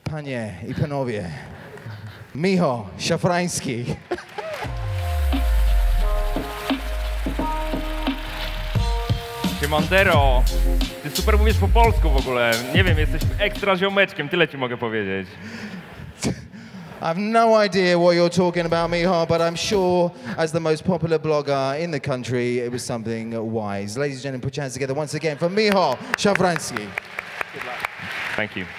Panie i panowie, Michał Szafrański. Siemandero, ty super mówisz po polsku w ogóle. Nie wiem, jesteś ekstra ziomeczkiem, tyle ci mogę powiedzieć. I have no idea what you're talking about, Michał, but I'm sure as the most popular blogger in the country, it was something wise. Ladies and gentlemen, put your hands together once again for Michał Szafrański. Thank you.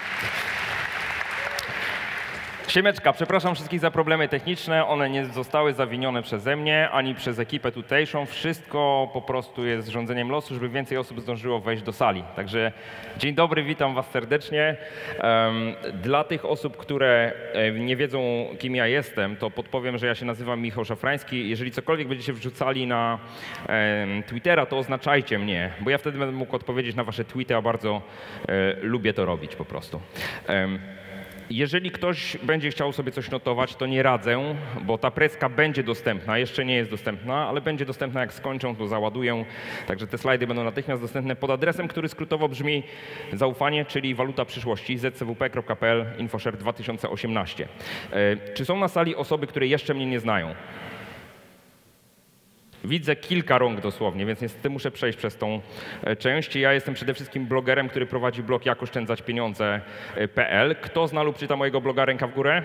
Siemeczka, przepraszam wszystkich za problemy techniczne, one nie zostały zawinione przeze mnie, ani przez ekipę tutejszą. Wszystko po prostu jest rządzeniem losu, żeby więcej osób zdążyło wejść do sali. Także dzień dobry, witam was serdecznie. Dla tych osób, które nie wiedzą, kim ja jestem, to podpowiem, że ja się nazywam Michał Szafrański. Jeżeli cokolwiek będziecie wrzucali na Twittera, to oznaczajcie mnie, bo ja wtedy będę mógł odpowiedzieć na wasze tweety, a bardzo lubię to robić po prostu. Jeżeli ktoś będzie chciał sobie coś notować, to nie radzę, bo ta preska będzie dostępna, jeszcze nie jest dostępna, ale będzie dostępna jak skończą, to załaduję. Także te slajdy będą natychmiast dostępne pod adresem, który skrótowo brzmi zaufanie, czyli waluta przyszłości, zcwp.pl, InfoShare 2018. Czy są na sali osoby, które jeszcze mnie nie znają? Widzę kilka rąk dosłownie, więc niestety muszę przejść przez tą część. Ja jestem przede wszystkim blogerem, który prowadzi blog jakoszczędzaćpieniądze.pl. Kto zna lub czyta mojego bloga? Ręka w górę?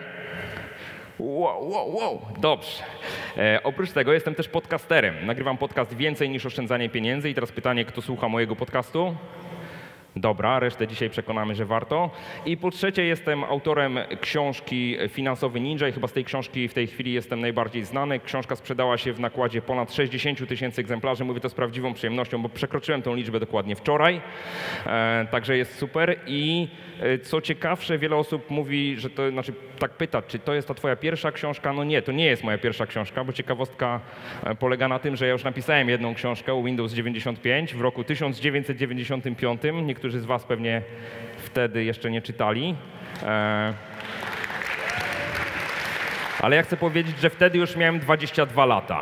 Wow. Dobrze. Oprócz tego jestem też podcasterem. Nagrywam podcast Więcej niż oszczędzanie pieniędzy. I teraz pytanie, kto słucha mojego podcastu? Dobra, resztę dzisiaj przekonamy, że warto. I po trzecie jestem autorem książki Finansowy Ninja i chyba z tej książki w tej chwili jestem najbardziej znany. Książka sprzedała się w nakładzie ponad 60 000 egzemplarzy. Mówię to z prawdziwą przyjemnością, bo przekroczyłem tą liczbę dokładnie wczoraj. Także jest super. I co ciekawsze, wiele osób mówi, że to, znaczy tak pyta, czy to jest ta twoja pierwsza książka? No nie, to nie jest moja pierwsza książka, bo ciekawostka polega na tym, że ja już napisałem jedną książkę, Windows 95, w roku 1995. Niektórzy z was pewnie wtedy jeszcze nie czytali. Ale ja chcę powiedzieć, że wtedy już miałem 22 lata.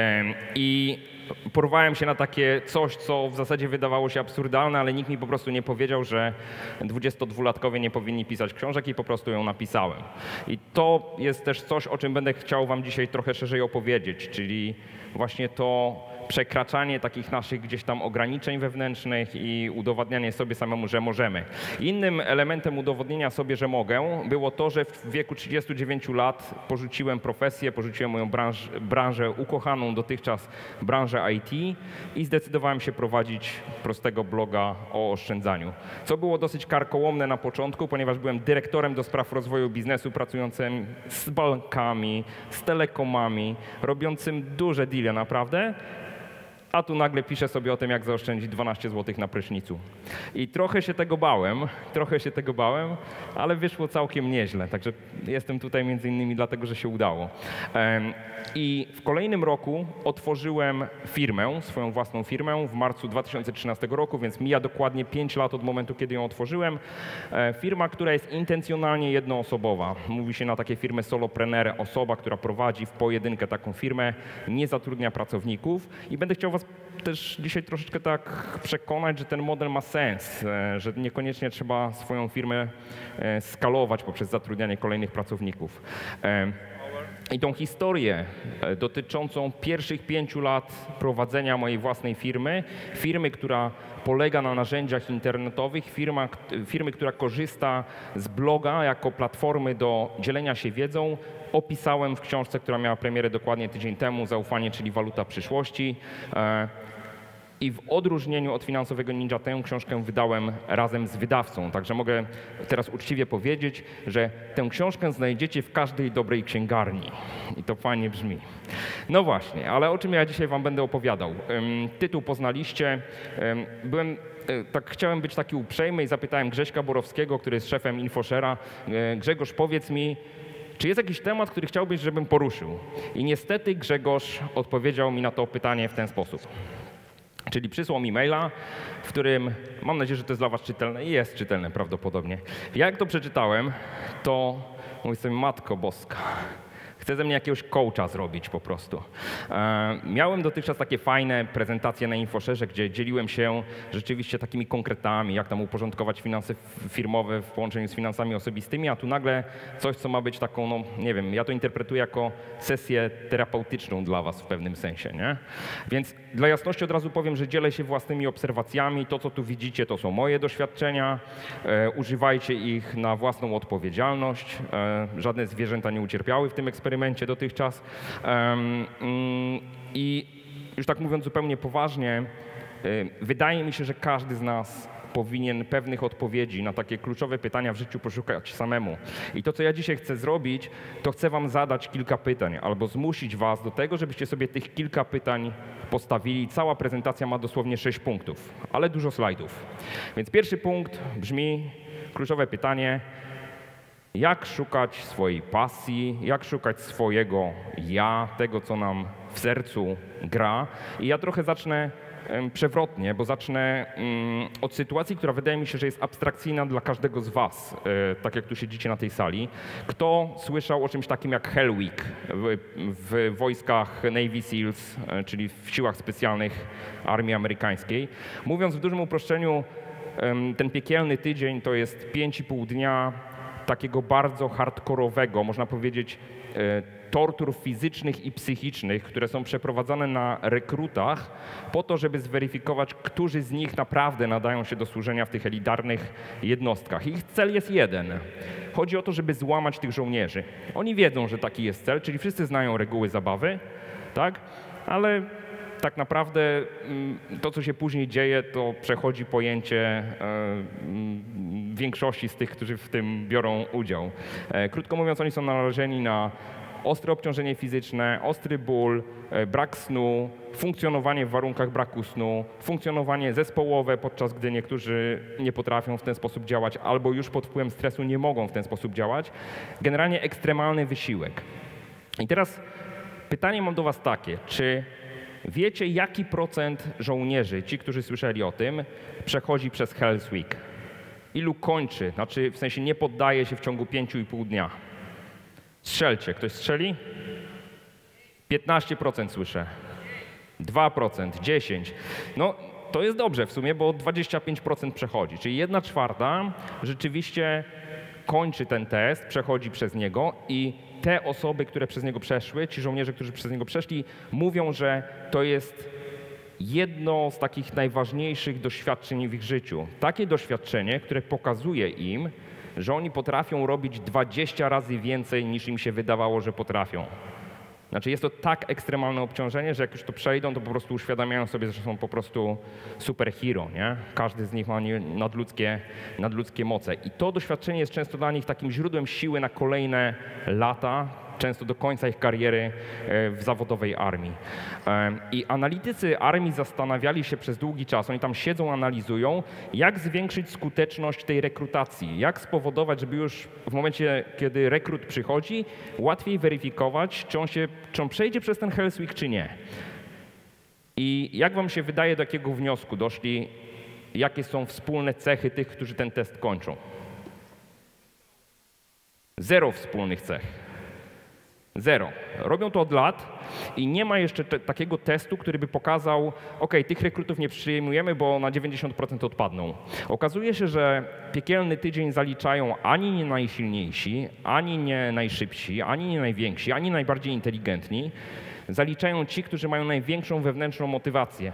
I porwałem się na takie coś, co w zasadzie wydawało się absurdalne, ale nikt mi po prostu nie powiedział, że 22-latkowie nie powinni pisać książek i po prostu ją napisałem. I to jest też coś, o czym będę chciał wam dzisiaj trochę szerzej opowiedzieć, czyli właśnie to przekraczanie takich naszych gdzieś tam ograniczeń wewnętrznych i udowadnianie sobie samemu, że możemy. Innym elementem udowodnienia sobie, że mogę, było to, że w wieku 39 lat porzuciłem profesję, porzuciłem moją branżę ukochaną dotychczas, branżę IT i zdecydowałem się prowadzić prostego bloga o oszczędzaniu. Co było dosyć karkołomne na początku, ponieważ byłem dyrektorem do spraw rozwoju biznesu, pracującym z bankami, z telekomami, robiącym duże deale naprawdę. A tu nagle piszę sobie o tym, jak zaoszczędzić 12 zł na prysznicu. I trochę się tego bałem, ale wyszło całkiem nieźle. Także jestem tutaj między innymi dlatego, że się udało. I w kolejnym roku otworzyłem firmę, swoją własną firmę w marcu 2013 roku, więc mija dokładnie 5 lat od momentu, kiedy ją otworzyłem. Firma, która jest intencjonalnie jednoosobowa. Mówi się na takie firmy solopreneur, osoba, która prowadzi w pojedynkę taką firmę, nie zatrudnia pracowników. I będę chciał was też dzisiaj troszeczkę tak przekonać, że ten model ma sens, że niekoniecznie trzeba swoją firmę skalować poprzez zatrudnianie kolejnych pracowników. I tą historię dotyczącą pierwszych 5 lat prowadzenia mojej własnej firmy, która polega na narzędziach internetowych, firmy, która korzysta z bloga jako platformy do dzielenia się wiedzą, opisałem w książce, która miała premierę dokładnie tydzień temu, Zaufanie, czyli waluta przyszłości. I w odróżnieniu od Finansowego Ninja tę książkę wydałem razem z wydawcą. Także mogę teraz uczciwie powiedzieć, że tę książkę znajdziecie w każdej dobrej księgarni. I to fajnie brzmi. No właśnie, ale o czym ja dzisiaj wam będę opowiadał? Tytuł poznaliście. Chciałem być taki uprzejmy i zapytałem Grześka Borowskiego, który jest szefem InfoShare'a. Grzegorz, powiedz mi, czy jest jakiś temat, który chciałbyś, żebym poruszył? I niestety Grzegorz odpowiedział mi na to pytanie w ten sposób. Czyli przysłał mi maila, w którym, mam nadzieję, że to jest dla was czytelne i jest czytelne prawdopodobnie. Ja jak to przeczytałem, to mówię sobie, Matko Boska, chce ze mnie jakiegoś coacha zrobić po prostu. Miałem dotychczas takie fajne prezentacje na InfoShareze, gdzie dzieliłem się rzeczywiście takimi konkretami, jak tam uporządkować finanse firmowe w połączeniu z finansami osobistymi, a tu nagle coś, co ma być taką, no nie wiem, ja to interpretuję jako sesję terapeutyczną dla was w pewnym sensie, nie? Więc dla jasności od razu powiem, że dzielę się własnymi obserwacjami. To, co tu widzicie, to są moje doświadczenia. Używajcie ich na własną odpowiedzialność. Żadne zwierzęta nie ucierpiały w tym eksperymencie dotychczas. I już tak mówiąc zupełnie poważnie, wydaje mi się, że każdy z nas powinien pewnych odpowiedzi na takie kluczowe pytania w życiu poszukać samemu. I to, co ja dzisiaj chcę zrobić, to chcę wam zadać kilka pytań albo zmusić was do tego, żebyście sobie tych kilka pytań postawili. Cała prezentacja ma dosłownie 6 punktów, ale dużo slajdów. Więc pierwszy punkt brzmi, kluczowe pytanie, jak szukać swojej pasji, jak szukać swojego ja, tego, co nam w sercu gra. I ja trochę zacznę przewrotnie, bo zacznę od sytuacji, która wydaje mi się, że jest abstrakcyjna dla każdego z was, tak jak tu siedzicie na tej sali. Kto słyszał o czymś takim jak Hell Week w wojskach Navy Seals, czyli w siłach specjalnych armii amerykańskiej? Mówiąc w dużym uproszczeniu, ten piekielny tydzień to jest 5,5 dnia takiego bardzo hardkorowego, można powiedzieć, tortur fizycznych i psychicznych, które są przeprowadzane na rekrutach po to, żeby zweryfikować, którzy z nich naprawdę nadają się do służenia w tych elitarnych jednostkach. Ich cel jest jeden. Chodzi o to, żeby złamać tych żołnierzy. Oni wiedzą, że taki jest cel, czyli wszyscy znają reguły zabawy, tak? Ale tak naprawdę to, co się później dzieje, to przechodzi pojęcie większości z tych, którzy w tym biorą udział. Krótko mówiąc, oni są narażeni na ostre obciążenie fizyczne, ostry ból, brak snu, funkcjonowanie w warunkach braku snu, funkcjonowanie zespołowe, podczas gdy niektórzy nie potrafią w ten sposób działać albo już pod wpływem stresu nie mogą w ten sposób działać. Generalnie ekstremalny wysiłek. I teraz pytanie mam do was takie, czy wiecie, jaki procent żołnierzy, ci, którzy słyszeli o tym, przechodzi przez Hell's Week? Ilu kończy, znaczy w sensie nie poddaje się w ciągu 5,5 dnia? Strzelcie. Ktoś strzeli? 15% słyszę. 2%, 10%. No to jest dobrze w sumie, bo 25% przechodzi. Czyli 1/4 rzeczywiście kończy ten test, przechodzi przez niego i te osoby, które przez niego przeszły, ci żołnierze, którzy przez niego przeszli, mówią, że to jest jedno z takich najważniejszych doświadczeń w ich życiu. Takie doświadczenie, które pokazuje im, że oni potrafią robić 20 razy więcej, niż im się wydawało, że potrafią. Znaczy jest to tak ekstremalne obciążenie, że jak już to przejdą, to po prostu uświadamiają sobie, że są po prostu superhero, nie? Każdy z nich ma nadludzkie moce. I to doświadczenie jest często dla nich takim źródłem siły na kolejne lata, często do końca ich kariery w zawodowej armii. I analitycy armii zastanawiali się przez długi czas, oni tam siedzą, analizują, jak zwiększyć skuteczność tej rekrutacji, jak spowodować, żeby już w momencie, kiedy rekrut przychodzi, łatwiej weryfikować, czy on przejdzie przez ten Hell's Week, czy nie. I jak wam się wydaje, do jakiego wniosku doszli, jakie są wspólne cechy tych, którzy ten test kończą? 0 wspólnych cech. 0. Robią to od lat i nie ma jeszcze takiego testu, który by pokazał, ok, tych rekrutów nie przyjmujemy, bo na 90% odpadną. Okazuje się, że piekielny tydzień zaliczają ani nie najsilniejsi, ani nie najszybsi, ani nie najwięksi, ani najbardziej inteligentni. Zaliczają ci, którzy mają największą wewnętrzną motywację.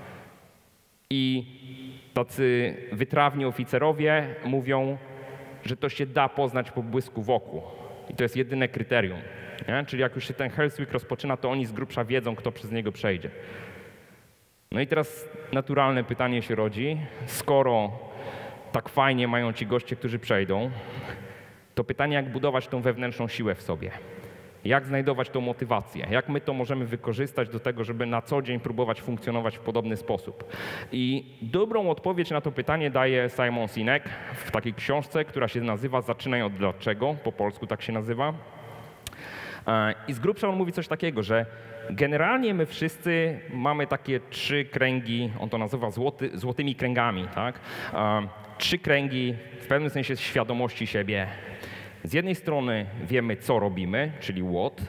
I tacy wytrawni oficerowie mówią, że to się da poznać po błysku w oku. I to jest jedyne kryterium. Nie? Czyli jak już się ten Hell's Week rozpoczyna, to oni z grubsza wiedzą, kto przez niego przejdzie. No i teraz naturalne pytanie się rodzi. Skoro tak fajnie mają ci goście, którzy przejdą, to pytanie, jak budować tą wewnętrzną siłę w sobie? Jak znajdować tą motywację? Jak my to możemy wykorzystać do tego, żeby na co dzień próbować funkcjonować w podobny sposób? I dobrą odpowiedź na to pytanie daje Simon Sinek w takiej książce, która się nazywa Zaczynaj od dlaczego, po polsku tak się nazywa. I z grubsza on mówi coś takiego, że generalnie my wszyscy mamy takie 3 kręgi, on to nazywa złotymi kręgami, tak? 3 kręgi w pewnym sensie świadomości siebie. Z jednej strony wiemy, co robimy, czyli what,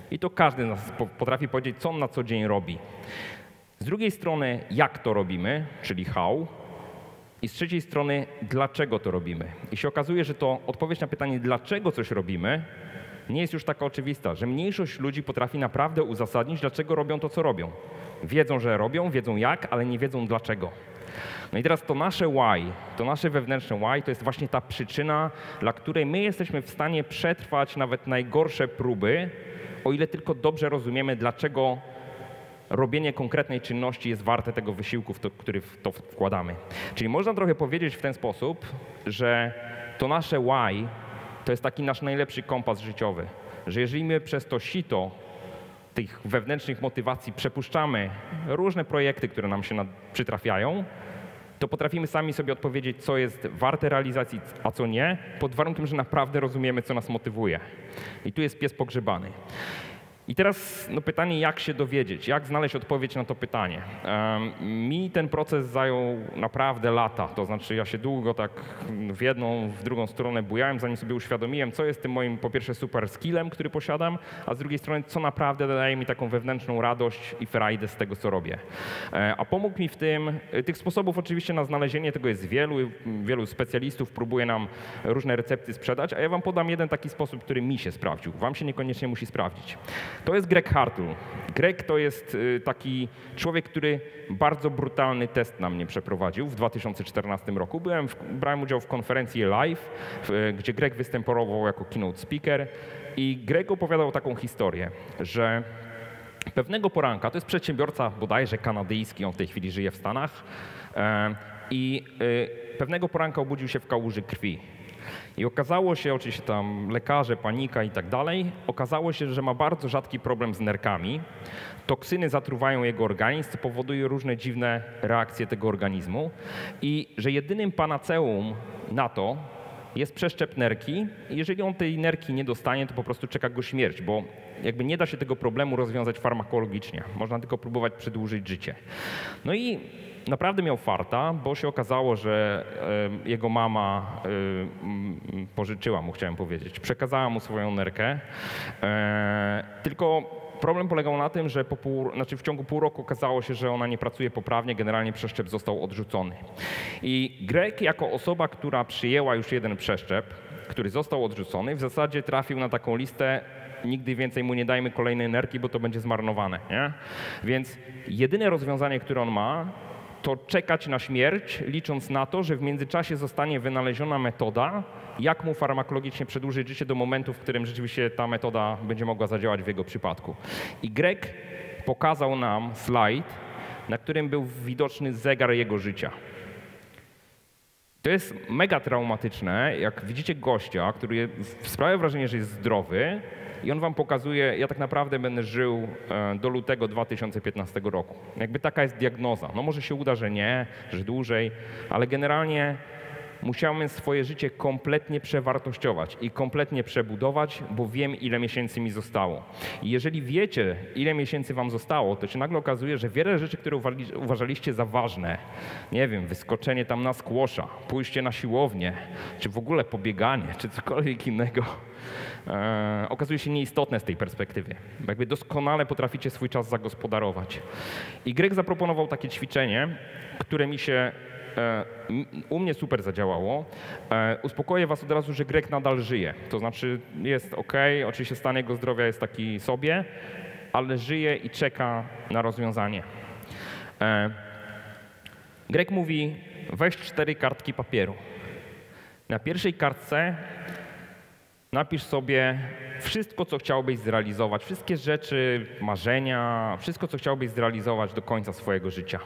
I to każdy z nas potrafi powiedzieć, co on na co dzień robi. Z drugiej strony, jak to robimy, czyli how. I z trzeciej strony, dlaczego to robimy. I się okazuje, że to odpowiedź na pytanie, dlaczego coś robimy, nie jest już taka oczywista, że mniejszość ludzi potrafi naprawdę uzasadnić, dlaczego robią to, co robią. Wiedzą, że robią, wiedzą jak, ale nie wiedzą dlaczego. No i teraz to nasze why, to nasze wewnętrzne why, to jest właśnie ta przyczyna, dla której my jesteśmy w stanie przetrwać nawet najgorsze próby, o ile tylko dobrze rozumiemy, dlaczego robienie konkretnej czynności jest warte tego wysiłku, który w to wkładamy. Czyli można trochę powiedzieć w ten sposób, że to nasze why to jest taki nasz najlepszy kompas życiowy, że jeżeli my przez to sito tych wewnętrznych motywacji przepuszczamy różne projekty, które nam się przytrafiają, to potrafimy sami sobie odpowiedzieć, co jest warte realizacji, a co nie, pod warunkiem, że naprawdę rozumiemy, co nas motywuje. I tu jest pies pogrzebany. I teraz pytanie, jak się dowiedzieć, jak znaleźć odpowiedź na to pytanie. Mi ten proces zajął naprawdę lata, to znaczy ja się długo tak w jedną, w drugą stronę bujałem, zanim sobie uświadomiłem, co jest tym moim po pierwsze super skillem, który posiadam, a z drugiej strony, co naprawdę daje mi taką wewnętrzną radość i frajdę z tego, co robię. A pomógł mi w tym, tych sposobów oczywiście na znalezienie tego jest wielu specjalistów próbuje nam różne recepty sprzedać, a ja wam podam jeden taki sposób, który mi się sprawdził. Wam się niekoniecznie musi sprawdzić. To jest Greg Hartle. Greg to jest taki człowiek, który bardzo brutalny test na mnie przeprowadził w 2014 roku. Brałem udział w konferencji live, gdzie Greg występował jako keynote speaker i Greg opowiadał taką historię, że pewnego poranka, to jest przedsiębiorca bodajże kanadyjski, on w tej chwili żyje w Stanach i pewnego poranka obudził się w kałuży krwi. I okazało się, oczywiście tam lekarze, panika i tak dalej, okazało się, że ma bardzo rzadki problem z nerkami. Toksyny zatruwają jego organizm, co powoduje różne dziwne reakcje tego organizmu i że jedynym panaceum na to jest przeszczep nerki i jeżeli on tej nerki nie dostanie, to po prostu czeka go śmierć, bo jakby nie da się tego problemu rozwiązać farmakologicznie. Można tylko próbować przedłużyć życie. No i naprawdę miał farta, bo się okazało, że jego mama pożyczyła mu, chciałem powiedzieć, przekazała mu swoją nerkę, tylko problem polegał na tym, że w ciągu pół roku okazało się, że ona nie pracuje poprawnie, generalnie przeszczep został odrzucony. I Greg jako osoba, która przyjęła już jeden przeszczep, który został odrzucony, w zasadzie trafił na taką listę: nigdy więcej mu nie dajmy kolejnej nerki, bo to będzie zmarnowane. Nie? Więc jedyne rozwiązanie, które on ma, to czekać na śmierć, licząc na to, że w międzyczasie zostanie wynaleziona metoda, jak mu farmakologicznie przedłużyć życie do momentu, w którym rzeczywiście ta metoda będzie mogła zadziałać w jego przypadku. I Greg pokazał nam slajd, na którym był widoczny zegar jego życia. To jest mega traumatyczne, jak widzicie gościa, który sprawia wrażenie, że jest zdrowy, i on wam pokazuje, ja tak naprawdę będę żył do lutego 2015 roku. Jakby taka jest diagnoza. No może się uda, że nie, że dłużej, ale generalnie musiałem swoje życie kompletnie przewartościować i kompletnie przebudować, bo wiem, ile miesięcy mi zostało. I jeżeli wiecie, ile miesięcy wam zostało, to się nagle okazuje, że wiele rzeczy, które uważaliście za ważne, nie wiem, wyskoczenie tam na squasha, pójście na siłownię, czy w ogóle pobieganie, czy cokolwiek innego, okazuje się nieistotne z tej perspektywy. Jakby doskonale potraficie swój czas zagospodarować. I Greg zaproponował takie ćwiczenie, które u mnie super zadziałało. Uspokoję was od razu, że Greg nadal żyje. To znaczy jest ok, oczywiście stan jego zdrowia jest taki sobie, ale żyje i czeka na rozwiązanie. Greg mówi, weź 4 kartki papieru. Na pierwszej kartce napisz sobie wszystko, co chciałbyś zrealizować, wszystkie rzeczy, marzenia, wszystko, co chciałbyś zrealizować do końca swojego życia.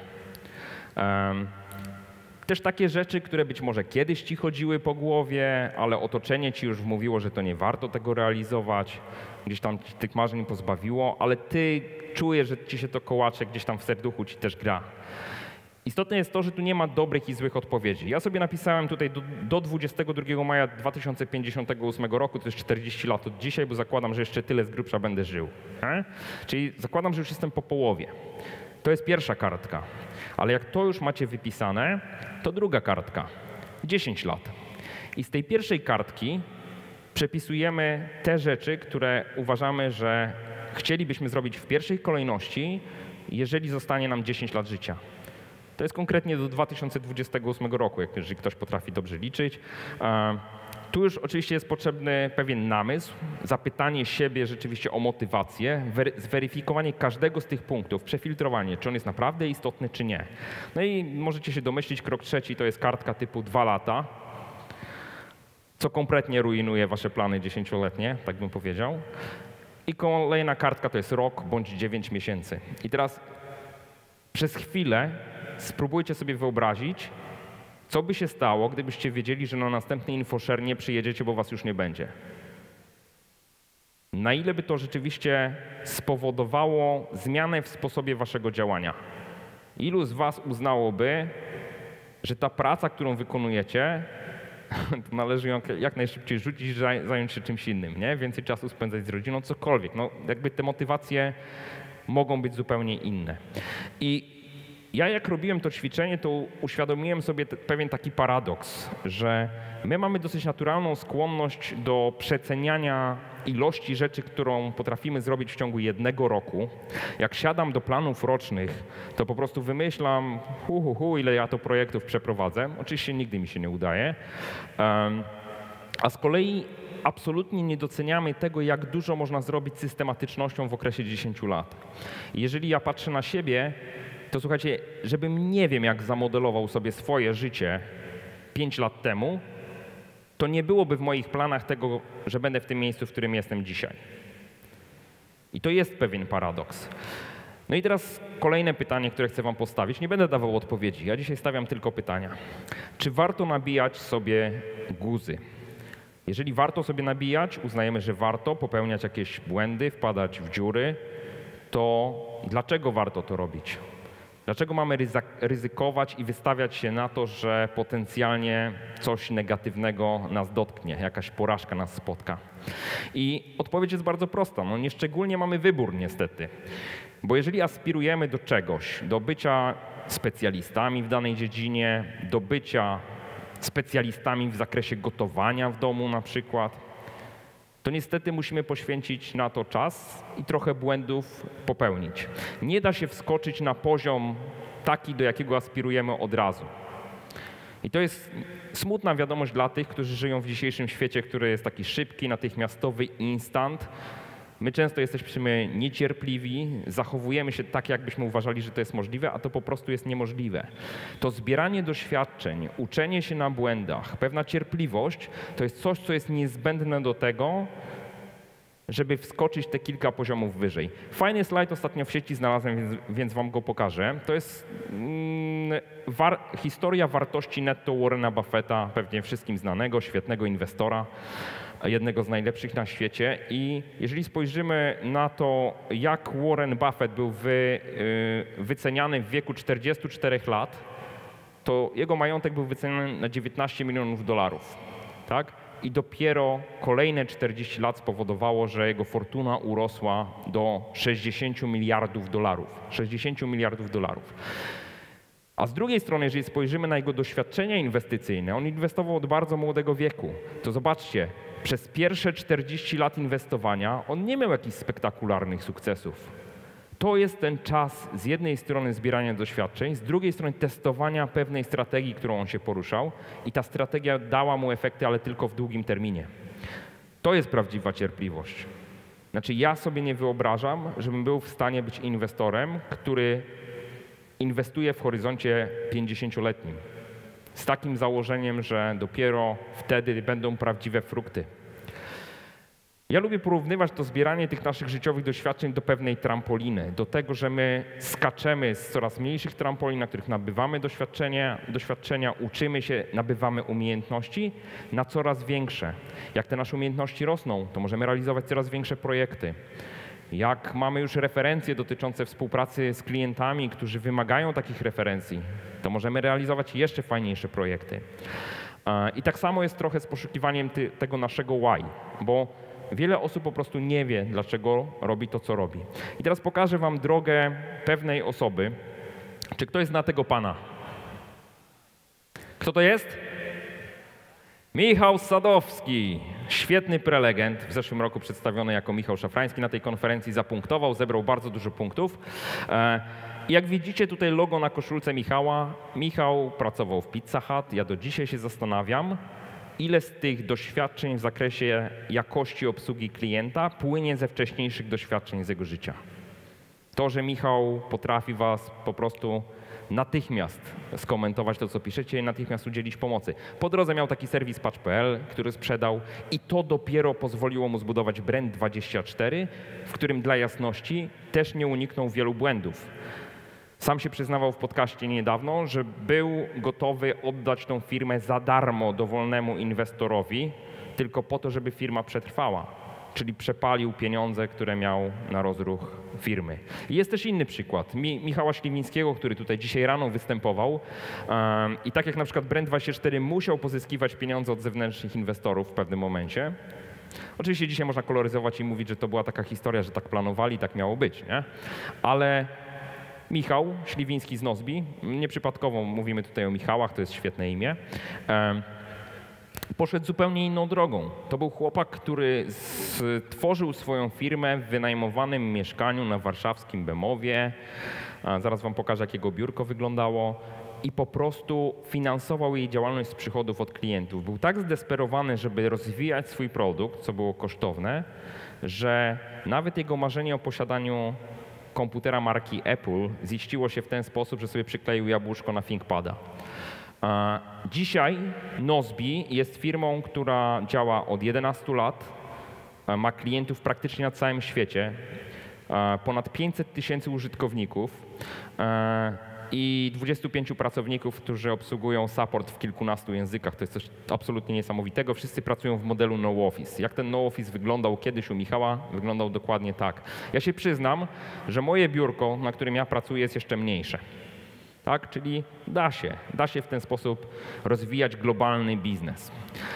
Też takie rzeczy, które być może kiedyś ci chodziły po głowie, ale otoczenie ci już wmówiło, że to nie warto tego realizować, gdzieś tam tych marzeń pozbawiło, ale ty czujesz, że ci się to kołacze, gdzieś tam w serduchu ci też gra. Istotne jest to, że tu nie ma dobrych i złych odpowiedzi. Ja sobie napisałem tutaj do 22 maja 2058 roku, to jest 40 lat od dzisiaj, bo zakładam, że jeszcze tyle z grubsza będę żył. Czyli zakładam, że już jestem po połowie. To jest pierwsza kartka. Ale jak to już macie wypisane, to druga kartka. 10 lat. I z tej pierwszej kartki przepisujemy te rzeczy, które uważamy, że chcielibyśmy zrobić w pierwszej kolejności, jeżeli zostanie nam 10 lat życia. To jest konkretnie do 2028 roku, jeżeli ktoś potrafi dobrze liczyć. Tu już oczywiście jest potrzebny pewien namysł, zapytanie siebie rzeczywiście o motywację, zweryfikowanie każdego z tych punktów, przefiltrowanie, czy on jest naprawdę istotny, czy nie. No i możecie się domyślić, krok trzeci to jest kartka typu 2 lata, co kompletnie rujnuje wasze plany 10-letnie, tak bym powiedział. I kolejna kartka to jest rok bądź 9 miesięcy. I teraz przez chwilę spróbujcie sobie wyobrazić, co by się stało, gdybyście wiedzieli, że na następny InfoShare nie przyjedziecie, bo was już nie będzie. Na ile by to rzeczywiście spowodowało zmianę w sposobie waszego działania? Ilu z was uznałoby, że ta praca, którą wykonujecie, to należy ją jak najszybciej rzucić, zająć się czymś innym, nie? Więcej czasu spędzać z rodziną, cokolwiek. No, jakby te motywacje mogą być zupełnie inne. I ja jak robiłem to ćwiczenie, to uświadomiłem sobie pewien taki paradoks, że my mamy dosyć naturalną skłonność do przeceniania ilości rzeczy, którą potrafimy zrobić w ciągu 1 roku. Jak siadam do planów rocznych, to po prostu wymyślam, ile ja to projektów przeprowadzę. Oczywiście nigdy mi się nie udaje. A z kolei absolutnie nie doceniamy tego, jak dużo można zrobić systematycznością w okresie 10 lat. Jeżeli ja patrzę na siebie, to słuchajcie, żebym nie wiem, jak zamodelował sobie swoje życie 5 lat temu, to nie byłoby w moich planach tego, że będę w tym miejscu, w którym jestem dzisiaj. I to jest pewien paradoks. No i teraz kolejne pytanie, które chcę wam postawić. Nie będę dawał odpowiedzi, ja dzisiaj stawiam tylko pytania. Czy warto nabijać sobie guzy? Jeżeli warto sobie nabijać, uznajemy, że warto popełniać jakieś błędy, wpadać w dziury, to dlaczego warto to robić? Dlaczego mamy ryzykować i wystawiać się na to, że potencjalnie coś negatywnego nas dotknie, jakaś porażka nas spotka? I odpowiedź jest bardzo prosta. No nieszczególnie mamy wybór niestety. Bo jeżeli aspirujemy do czegoś, do bycia specjalistami w danej dziedzinie, do bycia specjalistami w zakresie gotowania w domu na przykład, to niestety musimy poświęcić na to czas i trochę błędów popełnić. Nie da się wskoczyć na poziom taki, do jakiego aspirujemy od razu. I to jest smutna wiadomość dla tych, którzy żyją w dzisiejszym świecie, który jest taki szybki, natychmiastowy, instant. My często jesteśmy niecierpliwi, zachowujemy się tak, jakbyśmy uważali, że to jest możliwe, a to po prostu jest niemożliwe. To zbieranie doświadczeń, uczenie się na błędach, pewna cierpliwość to jest coś, co jest niezbędne do tego, żeby wskoczyć te kilka poziomów wyżej. Fajny slajd ostatnio w sieci znalazłem, więc wam go pokażę. To jest historia wartości netto Warrena Buffetta, pewnie wszystkim znanego, świetnego inwestora, jednego z najlepszych na świecie. I jeżeli spojrzymy na to, jak Warren Buffett był wyceniany w wieku 44 lat, to jego majątek był wyceniany na 19 milionów dolarów. Tak? I dopiero kolejne 40 lat spowodowało, że jego fortuna urosła do 60 miliardów dolarów. 60 miliardów dolarów. A z drugiej strony, jeżeli spojrzymy na jego doświadczenia inwestycyjne, on inwestował od bardzo młodego wieku. To zobaczcie, przez pierwsze 40 lat inwestowania on nie miał jakichś spektakularnych sukcesów. To jest ten czas z jednej strony zbierania doświadczeń, z drugiej strony testowania pewnej strategii, którą on się poruszał i ta strategia dała mu efekty, ale tylko w długim terminie. To jest prawdziwa cierpliwość. Znaczy ja sobie nie wyobrażam, żebym był w stanie być inwestorem, który inwestuje w horyzoncie 50-letnim. Z takim założeniem, że dopiero wtedy będą prawdziwe frukty. Ja lubię porównywać to zbieranie tych naszych życiowych doświadczeń do pewnej trampoliny, do tego, że my skaczemy z coraz mniejszych trampolin, na których nabywamy doświadczenia, uczymy się, nabywamy umiejętności na coraz większe. Jak te nasze umiejętności rosną, to możemy realizować coraz większe projekty. Jak mamy już referencje dotyczące współpracy z klientami, którzy wymagają takich referencji, to możemy realizować jeszcze fajniejsze projekty. I tak samo jest trochę z poszukiwaniem tego naszego why, bo wiele osób po prostu nie wie, dlaczego robi to, co robi. I teraz pokażę wam drogę pewnej osoby. Czy ktoś zna tego pana? Kto to jest? Michał Sadowski. Świetny prelegent, w zeszłym roku przedstawiony jako Michał Szafrański na tej konferencji, zapunktował, zebrał bardzo dużo punktów. Jak widzicie tutaj logo na koszulce Michała, Michał pracował w Pizza Hut. Ja do dzisiaj się zastanawiam, ile z tych doświadczeń w zakresie jakości obsługi klienta płynie ze wcześniejszych doświadczeń z jego życia. To, że Michał potrafi was po prostu natychmiast skomentować to, co piszecie i natychmiast udzielić pomocy. Po drodze miał taki serwis Patch.pl, który sprzedał i to dopiero pozwoliło mu zbudować Brand24, w którym dla jasności też nie uniknął wielu błędów. Sam się przyznawał w podcaście niedawno, że był gotowy oddać tą firmę za darmo dowolnemu inwestorowi, tylko po to, żeby firma przetrwała. Czyli przepalił pieniądze, które miał na rozruch firmy. I jest też inny przykład Michała Śliwińskiego, który tutaj dzisiaj rano występował. I tak jak na przykład Brand24 musiał pozyskiwać pieniądze od zewnętrznych inwestorów w pewnym momencie. Oczywiście dzisiaj można koloryzować i mówić, że to była taka historia, że tak planowali, tak miało być, nie? Ale Michał Śliwiński z Nozbi, nieprzypadkowo mówimy tutaj o Michałach, to jest świetne imię, poszedł zupełnie inną drogą. To był chłopak, który stworzył swoją firmę w wynajmowanym mieszkaniu na warszawskim Bemowie. Zaraz wam pokażę, jak jego biurko wyglądało. I po prostu finansował jej działalność z przychodów od klientów. Był tak zdesperowany, żeby rozwijać swój produkt, co było kosztowne, że nawet jego marzenie o posiadaniu komputera marki Apple ziściło się w ten sposób, że sobie przykleił jabłuszko na ThinkPada. Dzisiaj Nozbi jest firmą, która działa od 11 lat, ma klientów praktycznie na całym świecie, ponad 500 000 użytkowników i 25 pracowników, którzy obsługują support w kilkunastu językach. To jest coś absolutnie niesamowitego. Wszyscy pracują w modelu no office. Jak ten no office wyglądał kiedyś u Michała? Wyglądał dokładnie tak. Ja się przyznam, że moje biurko, na którym ja pracuję, jest jeszcze mniejsze. Tak? Czyli da się w ten sposób rozwijać globalny biznes.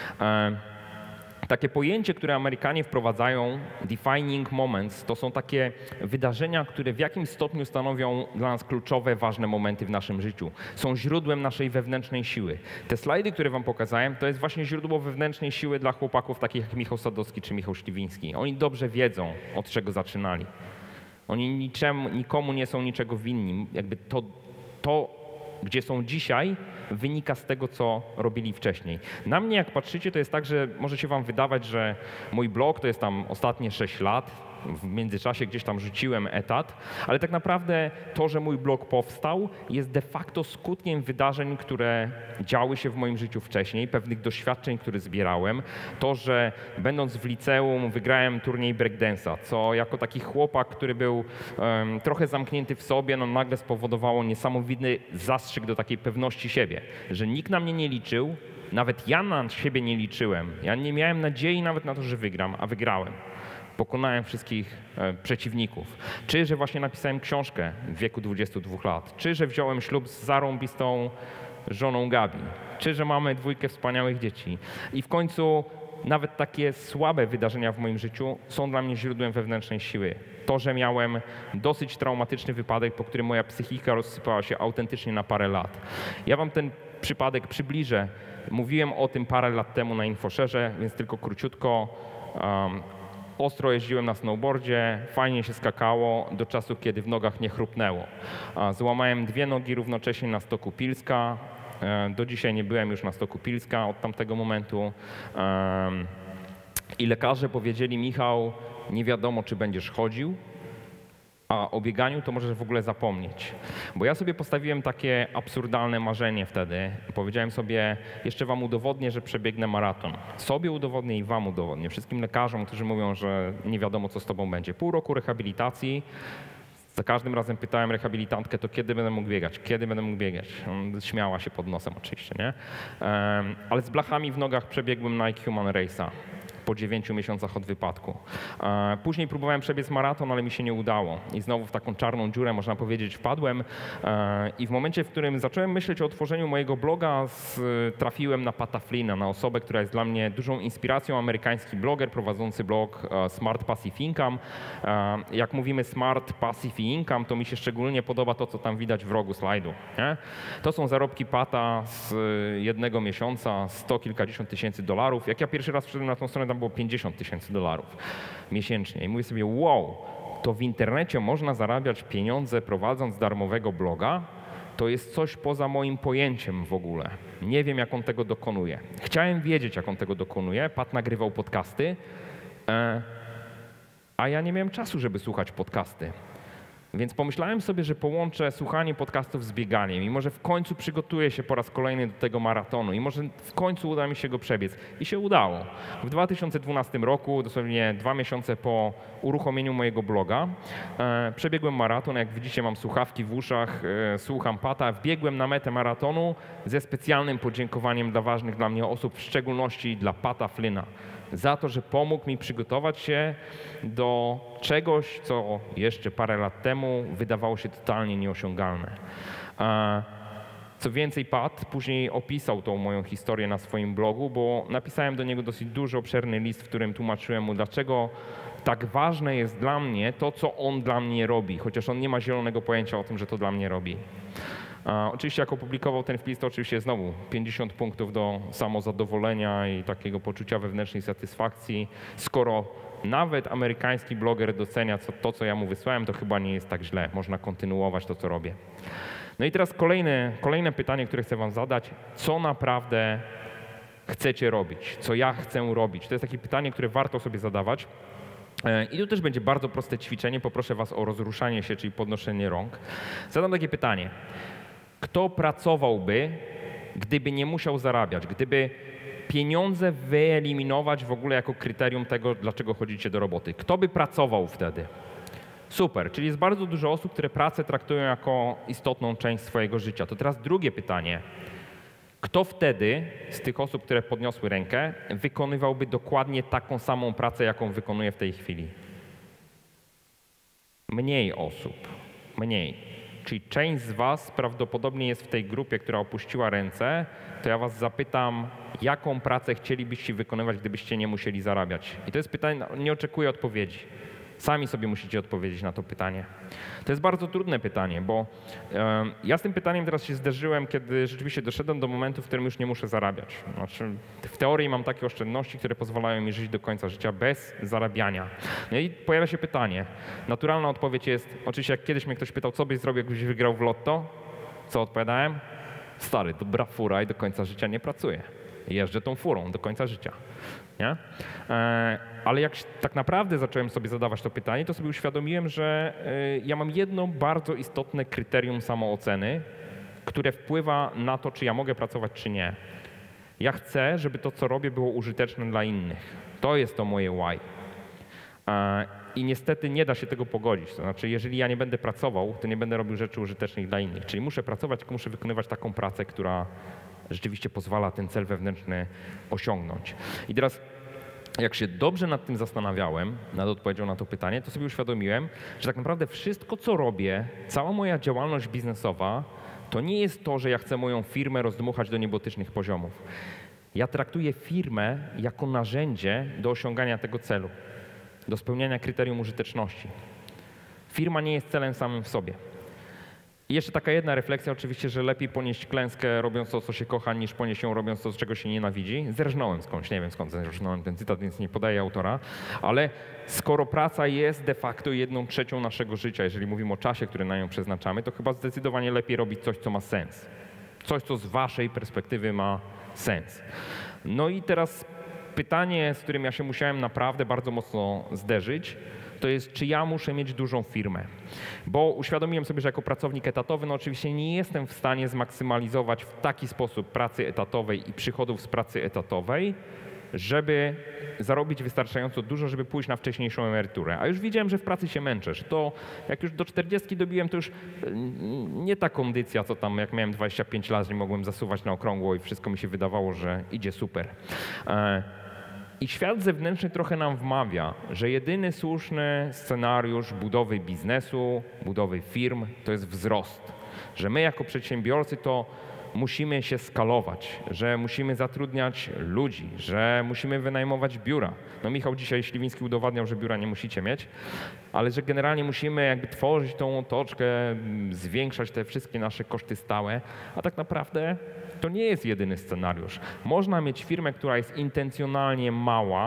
Takie pojęcie, które Amerykanie wprowadzają, defining moments, to są takie wydarzenia, które w jakimś stopniu stanowią dla nas kluczowe, ważne momenty w naszym życiu. Są źródłem naszej wewnętrznej siły. Te slajdy, które wam pokazałem, to jest właśnie źródło wewnętrznej siły dla chłopaków takich jak Michał Sadowski czy Michał Śliwiński. Oni dobrze wiedzą, od czego zaczynali. Oni nikomu nie są niczego winni. Jakby to, gdzie są dzisiaj, wynika z tego, co robili wcześniej. Na mnie, jak patrzycie, to jest tak, że może się wam wydawać, że mój blog to jest tam ostatnie 6 lat. W międzyczasie gdzieś tam rzuciłem etat, ale tak naprawdę to, że mój blog powstał, jest de facto skutkiem wydarzeń, które działy się w moim życiu wcześniej, pewnych doświadczeń, które zbierałem. To, że będąc w liceum wygrałem turniej breakdance'a, co jako taki chłopak, który był trochę zamknięty w sobie, no nagle spowodowało niesamowity zastrzyk do takiej pewności siebie, że nikt na mnie nie liczył, nawet ja na siebie nie liczyłem. Ja nie miałem nadziei nawet na to, że wygram, a wygrałem. Pokonałem wszystkich przeciwników. Czy że właśnie napisałem książkę w wieku 22 lat. Czy że wziąłem ślub z zarąbistą żoną Gabi. Czy że mamy 2 wspaniałych dzieci. I w końcu nawet takie słabe wydarzenia w moim życiu są dla mnie źródłem wewnętrznej siły. To, że miałem dosyć traumatyczny wypadek, po którym moja psychika rozsypała się autentycznie na parę lat. Ja wam ten przypadek przybliżę. Mówiłem o tym parę lat temu na InfoSharze, więc tylko króciutko. Ostro jeździłem na snowboardzie, fajnie się skakało do czasu, kiedy w nogach nie chrupnęło. Złamałem 2 nogi równocześnie na stoku Pilska. Do dzisiaj nie byłem już na stoku Pilska od tamtego momentu. I lekarze powiedzieli: Michał, nie wiadomo, czy będziesz chodził, a o bieganiu to możesz w ogóle zapomnieć. Bo ja sobie postawiłem takie absurdalne marzenie wtedy. Powiedziałem sobie, jeszcze wam udowodnię, że przebiegnę maraton. Sobie udowodnię i wam udowodnię. Wszystkim lekarzom, którzy mówią, że nie wiadomo, co z tobą będzie. Pół roku rehabilitacji. Za każdym razem pytałem rehabilitantkę, to kiedy będę mógł biegać? Kiedy będę mógł biegać? Śmiała się pod nosem oczywiście, nie? Ale z blachami w nogach przebiegłem Nike Human Race'a po 9 miesiącach od wypadku. Później próbowałem przebiec maraton, ale mi się nie udało. I znowu w taką czarną dziurę, można powiedzieć, wpadłem. I w momencie, w którym zacząłem myśleć o otworzeniu mojego bloga, trafiłem na Pata Flynna, na osobę, która jest dla mnie dużą inspiracją, amerykański bloger prowadzący blog Smart Passive Income. Jak mówimy Smart Passive Income, to mi się szczególnie podoba to, co tam widać w rogu slajdu. Nie? To są zarobki Pata z 1 miesiąca, 100 kilkadziesiąt tysięcy dolarów. Jak ja pierwszy raz wszedłem na tą stronę, tam było $50,000 miesięcznie. I mówię sobie, wow, to w internecie można zarabiać pieniądze prowadząc darmowego bloga? To jest coś poza moim pojęciem w ogóle. Nie wiem, jak on tego dokonuje. Chciałem wiedzieć, jak on tego dokonuje. Pat nagrywał podcasty, a ja nie miałem czasu, żeby słuchać podcasty. Więc pomyślałem sobie, że połączę słuchanie podcastów z bieganiem i może w końcu przygotuję się po raz kolejny do tego maratonu i może w końcu uda mi się go przebiec. I się udało. W 2012 roku, dosłownie 2 miesiące po uruchomieniu mojego bloga, przebiegłem maraton. Jak widzicie, mam słuchawki w uszach, słucham Pata. Wbiegłem na metę maratonu ze specjalnym podziękowaniem dla ważnych dla mnie osób, w szczególności dla Pata Flynna, za to, że pomógł mi przygotować się do czegoś, co jeszcze parę lat temu wydawało się totalnie nieosiągalne. Co więcej, Pat później opisał tą moją historię na swoim blogu, bo napisałem do niego dosyć duży, obszerny list, w którym tłumaczyłem mu, dlaczego tak ważne jest dla mnie to, co on dla mnie robi, chociaż on nie ma zielonego pojęcia o tym, że to dla mnie robi. Oczywiście jak opublikował ten wpis, to oczywiście znowu 50 punktów do samozadowolenia i takiego poczucia wewnętrznej satysfakcji. Skoro nawet amerykański bloger docenia to, co ja mu wysłałem, to chyba nie jest tak źle. Można kontynuować to, co robię. No i teraz kolejne pytanie, które chcę wam zadać. Co naprawdę chcecie robić? Co ja chcę robić? To jest takie pytanie, które warto sobie zadawać. I tu też będzie bardzo proste ćwiczenie. Poproszę was o rozruszanie się, czyli podnoszenie rąk. Zadam takie pytanie. Kto pracowałby, gdyby nie musiał zarabiać, gdyby pieniądze wyeliminować w ogóle jako kryterium tego, dlaczego chodzicie do roboty? Kto by pracował wtedy? Super, czyli jest bardzo dużo osób, które pracę traktują jako istotną część swojego życia. To teraz drugie pytanie. Kto wtedy z tych osób, które podniosły rękę, wykonywałby dokładnie taką samą pracę, jaką wykonuje w tej chwili? Mniej osób. Mniej. Czyli część z was prawdopodobnie jest w tej grupie, która opuściła ręce, to ja was zapytam, jaką pracę chcielibyście wykonywać, gdybyście nie musieli zarabiać? I to jest pytanie, nie oczekuję odpowiedzi. Sami sobie musicie odpowiedzieć na to pytanie. To jest bardzo trudne pytanie, bo ja z tym pytaniem teraz się zderzyłem, kiedy rzeczywiście doszedłem do momentu, w którym już nie muszę zarabiać. Znaczy, w teorii mam takie oszczędności, które pozwalają mi żyć do końca życia bez zarabiania. No i pojawia się pytanie. Naturalna odpowiedź jest, oczywiście jak kiedyś mnie ktoś pytał, co byś zrobił, jakbyś wygrał w lotto, co odpowiadałem? Stary, dobra fura i do końca życia nie pracuję. Jeżdżę tą furą do końca życia. Nie? Ale jak tak naprawdę zacząłem sobie zadawać to pytanie, to sobie uświadomiłem, że ja mam jedno bardzo istotne kryterium samooceny, które wpływa na to, czy ja mogę pracować, czy nie. Ja chcę, żeby to, co robię, było użyteczne dla innych. To jest to moje why. I niestety nie da się tego pogodzić. To znaczy, jeżeli ja nie będę pracował, to nie będę robił rzeczy użytecznych dla innych. Czyli muszę pracować, tylko muszę wykonywać taką pracę, która rzeczywiście pozwala ten cel wewnętrzny osiągnąć. I teraz, jak się dobrze nad tym zastanawiałem, nad odpowiedzią na to pytanie, to sobie uświadomiłem, że tak naprawdę wszystko, co robię, cała moja działalność biznesowa, to nie jest to, że ja chcę moją firmę rozdmuchać do niebotycznych poziomów. Ja traktuję firmę jako narzędzie do osiągania tego celu, do spełniania kryterium użyteczności. Firma nie jest celem samym w sobie. I jeszcze taka jedna refleksja oczywiście, że lepiej ponieść klęskę robiąc to, co się kocha, niż ponieść ją robiąc to, czego się nienawidzi. Zerżnąłem skądś, nie wiem skąd zerżnąłem ten cytat, więc nie podaję autora, ale skoro praca jest de facto 1/3 naszego życia, jeżeli mówimy o czasie, który na nią przeznaczamy, to chyba zdecydowanie lepiej robić coś, co ma sens. Coś, co z waszej perspektywy ma sens. No i teraz pytanie, z którym ja się musiałem naprawdę bardzo mocno zderzyć, to jest, czy ja muszę mieć dużą firmę. Bo uświadomiłem sobie, że jako pracownik etatowy, no oczywiście nie jestem w stanie zmaksymalizować w taki sposób pracy etatowej i przychodów z pracy etatowej, żeby zarobić wystarczająco dużo, żeby pójść na wcześniejszą emeryturę. A już widziałem, że w pracy się męczę, że to jak już do 40 dobiłem, to już nie ta kondycja, co tam jak miałem 25 lat, że mogłem zasuwać na okrągło i wszystko mi się wydawało, że idzie super. I świat zewnętrzny trochę nam wmawia, że jedyny słuszny scenariusz budowy biznesu, budowy firm to jest wzrost. Że my jako przedsiębiorcy to musimy się skalować, że musimy zatrudniać ludzi, że musimy wynajmować biura. No Michał dzisiaj Śliwiński udowadniał, że biura nie musicie mieć, ale że generalnie musimy jakby tworzyć tą otoczkę, zwiększać te wszystkie nasze koszty stałe, a tak naprawdę to nie jest jedyny scenariusz. Można mieć firmę, która jest intencjonalnie mała,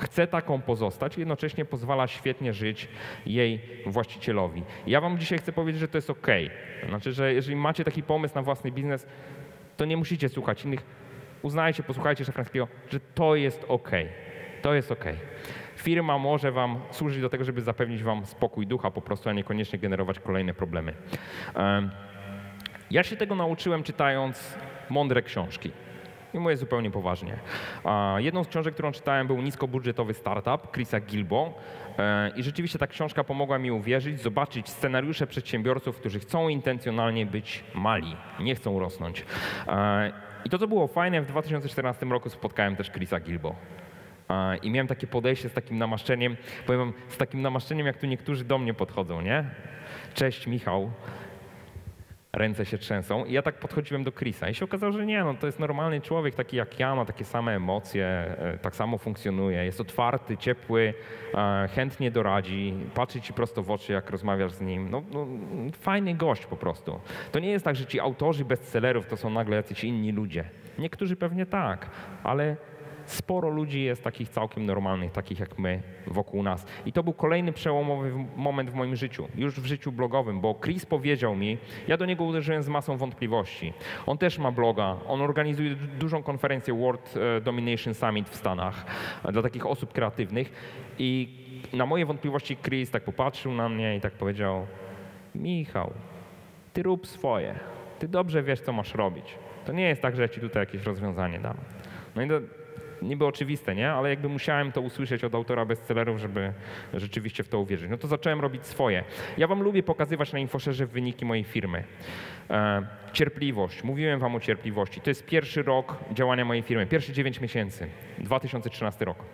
chce taką pozostać i jednocześnie pozwala świetnie żyć jej właścicielowi. Ja wam dzisiaj chcę powiedzieć, że to jest okej. Znaczy, że jeżeli macie taki pomysł na własny biznes, to nie musicie słuchać innych. Uznajcie, posłuchajcie Szafrańskiego, że to jest okej. To jest okej. Firma może wam służyć do tego, żeby zapewnić wam spokój ducha po prostu, a niekoniecznie generować kolejne problemy. Ja się tego nauczyłem czytając mądre książki. I mówię zupełnie poważnie. Jedną z książek, którą czytałem, był niskobudżetowy startup Chrisa Gilbo. I rzeczywiście ta książka pomogła mi uwierzyć, zobaczyć scenariusze przedsiębiorców, którzy chcą intencjonalnie być mali, nie chcą rosnąć. I to, co było fajne, w 2014 roku spotkałem też Chrisa Gilbo. I miałem takie podejście z takim namaszczeniem, powiem wam, z takim namaszczeniem, jak tu niektórzy do mnie podchodzą, nie? Cześć Michał. Ręce się trzęsą i ja tak podchodziłem do Chrisa i się okazało, że nie, no to jest normalny człowiek, taki jak ja, ma takie same emocje, tak samo funkcjonuje, jest otwarty, ciepły, chętnie doradzi, patrzy ci prosto w oczy, jak rozmawiasz z nim. No, fajny gość po prostu. To nie jest tak, że ci autorzy bestsellerów to są nagle jacyś inni ludzie. Niektórzy pewnie tak, ale sporo ludzi jest takich całkiem normalnych, takich jak my, wokół nas. I to był kolejny przełomowy moment w moim życiu, już w życiu blogowym, bo Chris powiedział mi, ja do niego uderzyłem z masą wątpliwości. On też ma bloga, on organizuje dużą konferencję World Domination Summit w Stanach dla takich osób kreatywnych i na moje wątpliwości Chris tak popatrzył na mnie i tak powiedział, Michał, ty rób swoje, ty dobrze wiesz, co masz robić. To nie jest tak, że ja ci tutaj jakieś rozwiązanie dam. No i to niby oczywiste, nie? Ale jakby musiałem to usłyszeć od autora bestsellerów, żeby rzeczywiście w to uwierzyć. No to zacząłem robić swoje. Ja wam lubię pokazywać na InfoShareze wyniki mojej firmy. Cierpliwość. Mówiłem wam o cierpliwości. To jest pierwszy rok działania mojej firmy. Pierwsze 9 miesięcy. 2013 rok.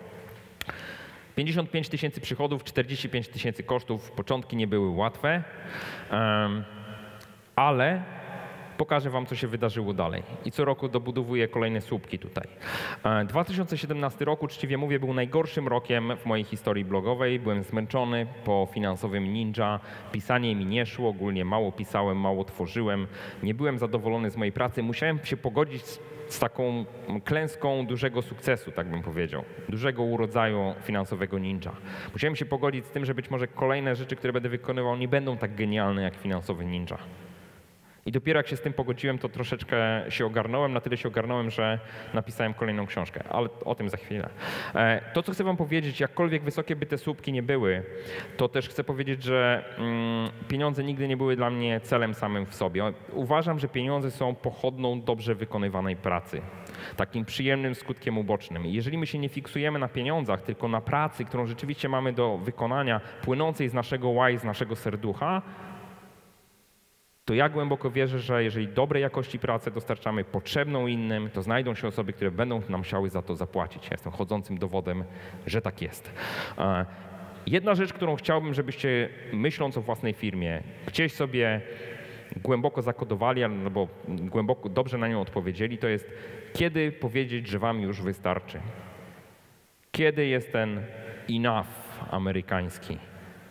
55 tysięcy przychodów, 45 tysięcy kosztów. Początki nie były łatwe, ale pokażę wam, co się wydarzyło dalej. I co roku dobudowuję kolejne słupki tutaj. 2017 rok, uczciwie mówię, był najgorszym rokiem w mojej historii blogowej. Byłem zmęczony po finansowym ninja. Pisanie mi nie szło, ogólnie mało pisałem, mało tworzyłem. Nie byłem zadowolony z mojej pracy. Musiałem się pogodzić z taką klęską dużego sukcesu, tak bym powiedział. Dużego urodzaju finansowego ninja. Musiałem się pogodzić z tym, że być może kolejne rzeczy, które będę wykonywał, nie będą tak genialne jak finansowy ninja. I dopiero jak się z tym pogodziłem, to troszeczkę się ogarnąłem, na tyle się ogarnąłem, że napisałem kolejną książkę, ale o tym za chwilę. To, co chcę wam powiedzieć, jakkolwiek wysokie by te słupki nie były, to też chcę powiedzieć, że pieniądze nigdy nie były dla mnie celem samym w sobie. Uważam, że pieniądze są pochodną dobrze wykonywanej pracy, takim przyjemnym skutkiem ubocznym. I jeżeli my się nie fiksujemy na pieniądzach, tylko na pracy, którą rzeczywiście mamy do wykonania, płynącej z naszego why, z naszego serducha, to ja głęboko wierzę, że jeżeli dobrej jakości pracę dostarczamy potrzebną innym, to znajdą się osoby, które będą nam musiały za to zapłacić. Ja jestem chodzącym dowodem, że tak jest. Jedna rzecz, którą chciałbym, żebyście myśląc o własnej firmie, gdzieś sobie głęboko zakodowali albo głęboko dobrze na nią odpowiedzieli, to jest kiedy powiedzieć, że wam już wystarczy. Kiedy jest ten enough amerykański.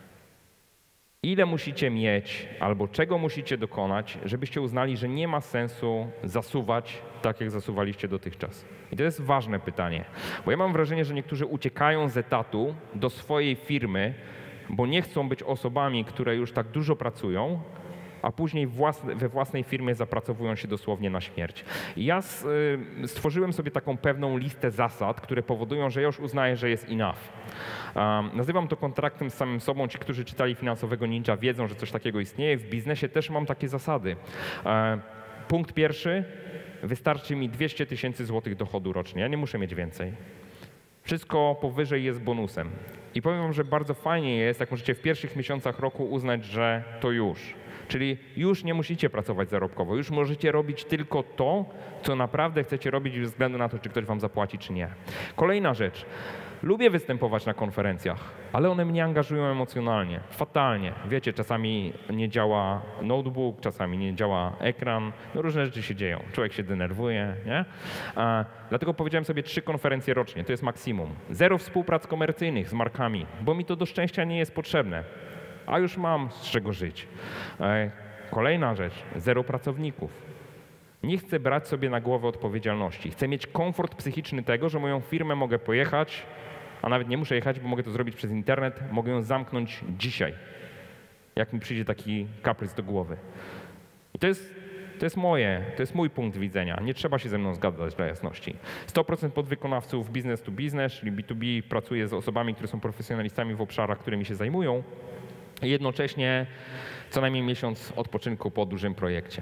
Ile musicie mieć albo czego musicie dokonać, żebyście uznali, że nie ma sensu zasuwać tak, jak zasuwaliście dotychczas? I to jest ważne pytanie, bo ja mam wrażenie, że niektórzy uciekają z etatu do swojej firmy, bo nie chcą być osobami, które już tak dużo pracują, a później we własnej firmie zapracowują się dosłownie na śmierć. I ja stworzyłem sobie taką pewną listę zasad, które powodują, że ja już uznaję, że jest enough. Nazywam to kontraktem z samym sobą. Ci, którzy czytali Finansowego Ninja, wiedzą, że coś takiego istnieje. W biznesie też mam takie zasady. Punkt pierwszy. Wystarczy mi 200 tysięcy złotych dochodu rocznie. Ja nie muszę mieć więcej. Wszystko powyżej jest bonusem. I powiem wam, że bardzo fajnie jest, jak możecie w pierwszych miesiącach roku uznać, że to już. Czyli już nie musicie pracować zarobkowo, już możecie robić tylko to, co naprawdę chcecie robić bez względu na to, czy ktoś wam zapłaci, czy nie. Kolejna rzecz. Lubię występować na konferencjach, ale one mnie angażują emocjonalnie, fatalnie. Wiecie, czasami nie działa notebook, czasami nie działa ekran, no różne rzeczy się dzieją. Człowiek się denerwuje, nie? Dlatego powiedziałem sobie 3 konferencje rocznie, to jest maksimum. 0 współprac komercyjnych z markami, bo mi to do szczęścia nie jest potrzebne. A już mam z czego żyć. Kolejna rzecz, 0 pracowników. Nie chcę brać sobie na głowę odpowiedzialności. Chcę mieć komfort psychiczny tego, że moją firmę mogę pojechać, a nawet nie muszę jechać, bo mogę to zrobić przez internet, mogę ją zamknąć dzisiaj, jak mi przyjdzie taki kaprys do głowy. I to jest mój punkt widzenia. Nie trzeba się ze mną zgadzać dla jasności. 100% podwykonawców business to business, czyli B2B, pracuje z osobami, które są profesjonalistami w obszarach, którymi się zajmują. I jednocześnie co najmniej miesiąc odpoczynku po dużym projekcie.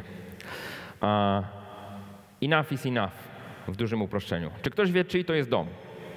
Enough is enough, w dużym uproszczeniu. Czy ktoś wie, czyj to jest dom?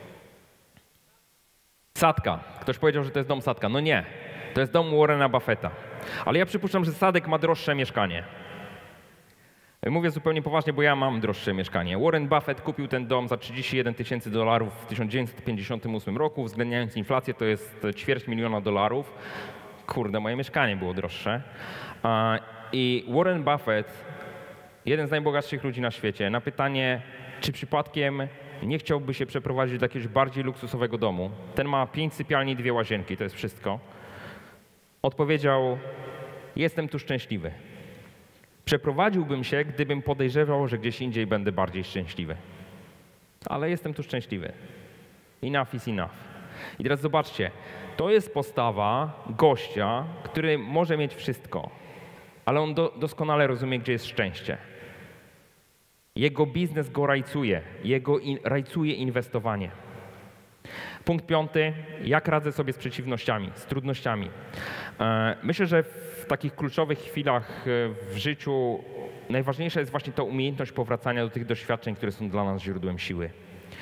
Sadka. Ktoś powiedział, że to jest dom Sadka. No nie, to jest dom Warrena Buffetta. Ale ja przypuszczam, że Sadek ma droższe mieszkanie. Mówię zupełnie poważnie, bo ja mam droższe mieszkanie. Warren Buffett kupił ten dom za $31 000 w 1958 roku. Uwzględniając inflację, to jest $250 000. Kurde, moje mieszkanie było droższe. I Warren Buffett, jeden z najbogatszych ludzi na świecie, na pytanie, czy przypadkiem nie chciałby się przeprowadzić do jakiegoś bardziej luksusowego domu. Ten ma 5 sypialni i 2 łazienki, to jest wszystko. Odpowiedział, jestem tu szczęśliwy. Przeprowadziłbym się, gdybym podejrzewał, że gdzieś indziej będę bardziej szczęśliwy. Ale jestem tu szczęśliwy. Enough is enough. I teraz zobaczcie, to jest postawa gościa, który może mieć wszystko, ale on doskonale rozumie, gdzie jest szczęście. Jego biznes go rajcuje, rajcuje inwestowanie. Punkt 5. Jak radzę sobie z przeciwnościami, z trudnościami? Myślę, że w takich kluczowych chwilach w życiu najważniejsza jest właśnie ta umiejętność powracania do tych doświadczeń, które są dla nas źródłem siły.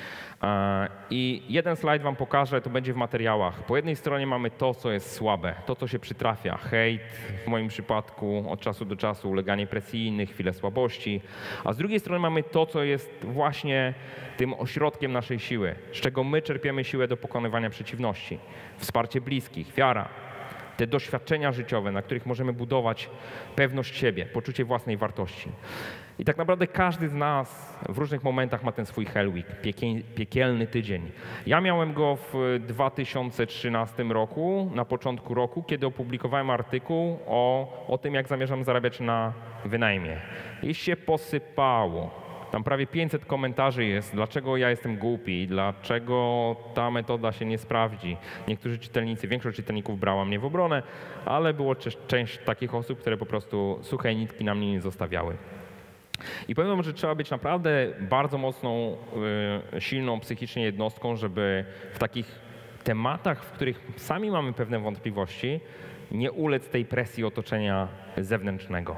I jeden slajd wam pokażę, to będzie w materiałach. Po jednej stronie mamy to, co jest słabe, to, co się przytrafia. Hejt, w moim przypadku od czasu do czasu uleganie presji innych, chwile słabości. A z drugiej strony mamy to, co jest właśnie tym ośrodkiem naszej siły, z czego my czerpiemy siłę do pokonywania przeciwności. Wsparcie bliskich, wiara. Te doświadczenia życiowe, na których możemy budować pewność siebie, poczucie własnej wartości. I tak naprawdę każdy z nas w różnych momentach ma ten swój Hell Week, piekielny tydzień. Ja miałem go w 2013 roku, na początku roku, kiedy opublikowałem artykuł o tym, jak zamierzam zarabiać na wynajmie. I się posypało. Tam prawie 500 komentarzy jest, dlaczego ja jestem głupi, dlaczego ta metoda się nie sprawdzi. Niektórzy czytelnicy, większość czytelników brała mnie w obronę, ale było część takich osób, które po prostu suche nitki na mnie nie zostawiały. I powiem wam, że trzeba być naprawdę bardzo mocną, silną psychicznie jednostką, żeby w takich tematach, w których sami mamy pewne wątpliwości, nie ulec tej presji otoczenia zewnętrznego.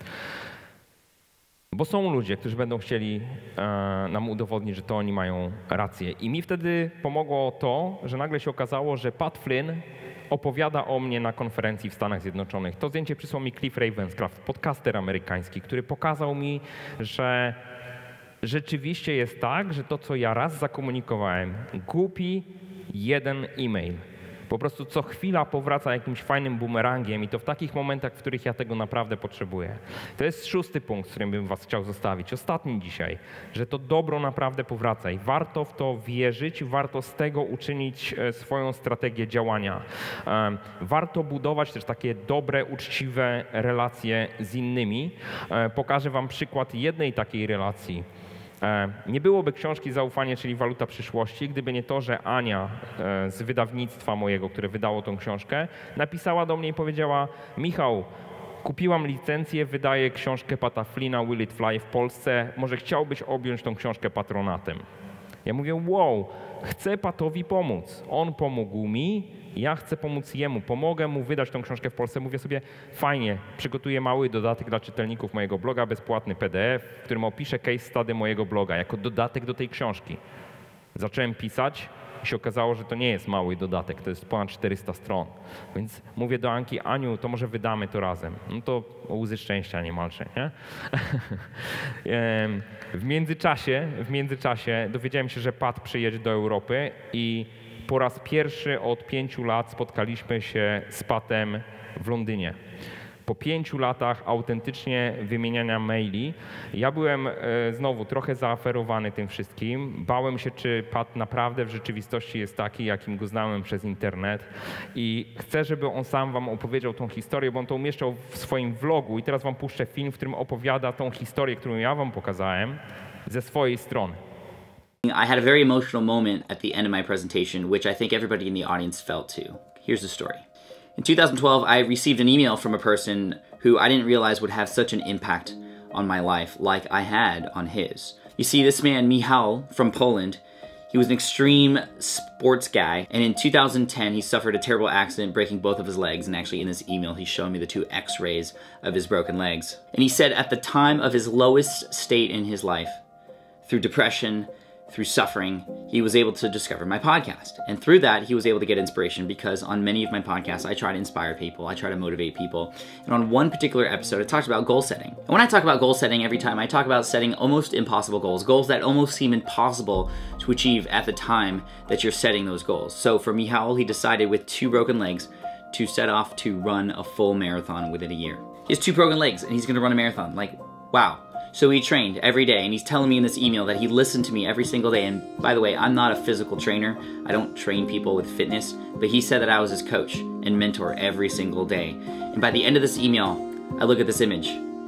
Bo są ludzie, którzy będą chcieli nam udowodnić, że to oni mają rację. I mi wtedy pomogło to, że nagle się okazało, że Pat Flynn opowiada o mnie na konferencji w Stanach Zjednoczonych. To zdjęcie przysłał mi Cliff Ravenscraft, podcaster amerykański, który pokazał mi, że rzeczywiście jest tak, że to, co ja raz zakomunikowałem, głupi jeden e-mail, po prostu co chwila powraca jakimś fajnym bumerangiem i to w takich momentach, w których ja tego naprawdę potrzebuję. To jest 6. punkt, z którym bym was chciał zostawić. Ostatni dzisiaj, że to dobro naprawdę powraca i warto w to wierzyć, warto z tego uczynić swoją strategię działania. Warto budować też takie dobre, uczciwe relacje z innymi. Pokażę wam przykład jednej takiej relacji. Nie byłoby książki Zaufanie, czyli Waluta przyszłości, gdyby nie to, że Ania z wydawnictwa mojego, które wydało tą książkę, napisała do mnie i powiedziała: Michał, kupiłam licencję, wydaję książkę Pata Flyna Will It Fly w Polsce, może chciałbyś objąć tą książkę patronatem? Ja mówię: wow, chcę Patowi pomóc. On pomógł mi, ja chcę pomóc jemu, pomogę mu wydać tą książkę w Polsce. Mówię sobie, fajnie, przygotuję mały dodatek dla czytelników mojego bloga, bezpłatny PDF, w którym opiszę case study mojego bloga jako dodatek do tej książki. Zacząłem pisać i się okazało, że to nie jest mały dodatek, to jest ponad 400 stron. Więc mówię do Anki: Aniu, to może wydamy to razem. No to łzy szczęścia niemalże, nie? W międzyczasie dowiedziałem się, że Pat przyjedzie do Europy i po raz pierwszy od 5 lat spotkaliśmy się z Patem w Londynie. Po 5 latach autentycznie wymieniania maili, ja byłem znowu trochę zaaferowany tym wszystkim. Bałem się, czy Pat naprawdę w rzeczywistości jest taki, jakim go znałem przez internet. I chcę, żeby on sam wam opowiedział tą historię, bo on to umieszczał w swoim vlogu. I teraz wam puszczę film, w którym opowiada tą historię, którą ja wam pokazałem, ze swojej strony. I had a very emotional moment at the end of my presentation, which I think everybody in the audience felt too. Here's the story. In 2012, I received an email from a person who I didn't realize would have such an impact on my life like I had on his. You see, this man, Michał from Poland, he was an extreme sports guy, and in 2010 he suffered a terrible accident, breaking both of his legs, and actually in this email he's showing me the 2 x-rays of his broken legs. And he said at the time of his lowest state in his life, through depression, through suffering, he was able to discover my podcast. And through that, he was able to get inspiration, because on many of my podcasts, I try to inspire people, I try to motivate people. And on one particular episode, I talked about goal setting. And when I talk about goal setting every time, I talk about setting almost impossible goals, goals that almost seem impossible to achieve at the time that you're setting those goals. So for Michał, he decided with 2 broken legs to set off to run a full marathon within a year. He has 2 broken legs and he's gonna run a marathon. Like, wow. So he trained every day, and he's telling me in this email that he listened to me every single day. And by the way, I'm not a physical trainer. I don't train people with fitness, but he said that I was his coach and mentor every single day. And by the end of this email, I look at this image,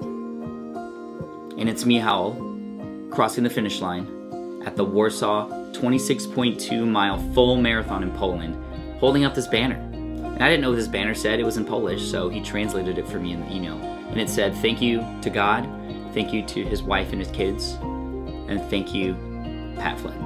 and it's Michał crossing the finish line at the Warsaw 26.2-mile full marathon in Poland, holding up this banner. And I didn't know what this banner said. It was in Polish, so he translated it for me in the email. And it said, "Thank you to God, thank you to his wife and his kids, and thank you, Pat Flynn."